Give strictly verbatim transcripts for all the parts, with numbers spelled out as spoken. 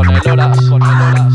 con el horas, con el horas.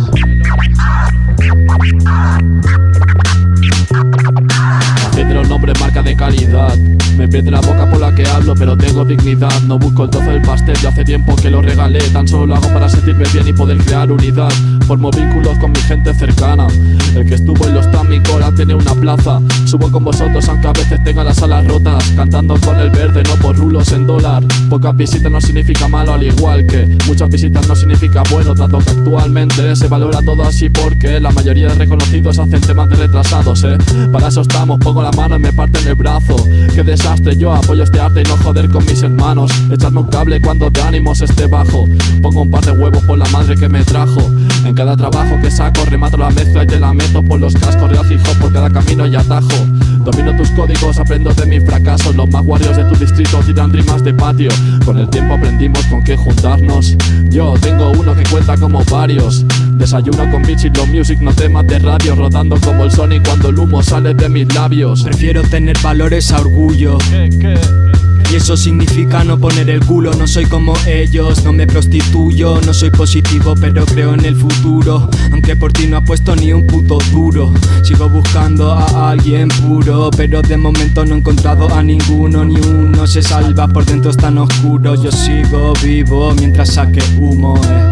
Hacer de los nombres marca de calidad. Me pierde la boca por la que hablo, pero tengo dignidad. No busco el trozo del pastel, ya hace tiempo que lo regalé. Tan solo lo hago para sentirme bien y poder crear unidad. Formo vínculos con mi gente cercana. El que estuvo en los Tammic ahora tiene una plaza. Subo con vosotros aunque a veces tenga las alas rotas. Cantando con el verde, no por rulos en dólar. Pocas visitas no significa malo, al igual que muchas visitas no significa bueno. Tanto que actualmente se valora todo así porque la mayoría de reconocidos hacen temas de retrasados, eh. Para eso estamos, pongo la mano y me parten el brazo. Qué desastre, yo apoyo este arte y no joder con mis hermanos. Echarme un cable cuando de ánimos esté bajo. Pongo un par de huevos por la madre que me trajo. En cada trabajo que saco remato la mezcla y te la meto por los cascos. Real hip hop por cada camino y atajo. Domino tus códigos, aprendo de mis fracasos. Los más warriors de tu distrito tiran rimas de patio. Con el tiempo aprendimos con qué juntarnos. Yo tengo uno que cuenta como varios. Desayuno con Mitch y los music, no temas de radio. Rodando como el Sonic cuando el humo sale de mis labios. Prefiero tener valores a orgullo. ¿Qué, qué? Y eso significa no poner el culo. No soy como ellos, no me prostituyo. No soy positivo pero creo en el futuro. Aunque por ti no apuesto ni un puto duro. Sigo buscando a alguien puro, pero de momento no he encontrado a ninguno. Ni uno se salva, por dentro es tan oscuro. Yo sigo vivo mientras saque humo, eh.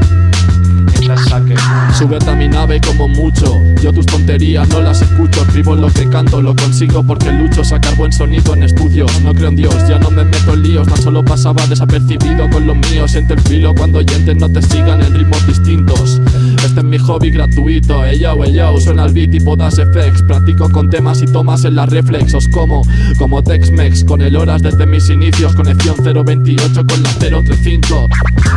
Súbete a mi nave como mucho. Yo tus tonterías no las escucho. Escribo lo que canto, lo consigo porque lucho. Sacar buen sonido en estudios. No creo en Dios, ya no me meto en líos. Tan solo pasaba desapercibido con los míos. Siente el filo cuando oyentes no te sigan en ritmos distintos. Este es mi hobby gratuito. Ey yo, ey yo, suena el beat y podas effects. Practico con temas y tomas en la reflex. Os como, como Tex-Mex. Con el horas desde mis inicios. Conexión cero veintiocho con la cero treinta y cinco.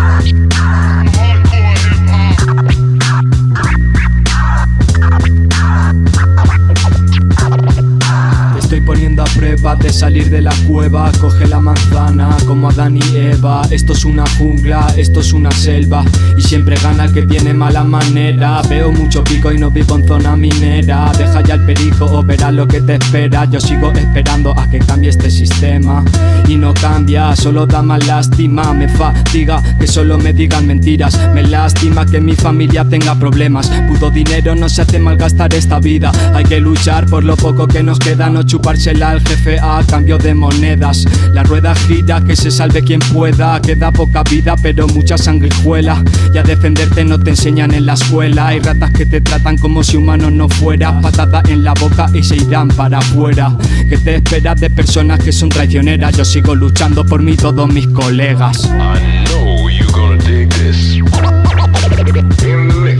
Estoy poniendo a prueba de salir de la cueva. Coge la manzana como Adán y Eva. Esto es una jungla, esto es una selva. Y siempre gana el que tiene mala manera. Veo mucho pico y no vivo en zona minera. Deja ya el perico o verás lo que te espera. Yo sigo esperando a que cambie este sistema. Y no cambia, solo da más lástima. Me fatiga que solo me digan mentiras. Me lastima que mi familia tenga problemas. Puto dinero no se hace malgastar esta vida. Hay que luchar por lo poco que nos queda. No chupársela al jefe a cambio de monedas. La rueda gira, que se salve quien pueda. Queda poca vida pero mucha sanguijuela. Y a defenderte no te enseñan en la escuela. Hay ratas que te tratan como si humanos no fuera. Patada en la boca y se irán para afuera. ¿Qué te esperas de personas que son traicioneras? Yo sigo luchando por mí y todos mis colegas. I know you gonna dig this. In the mix.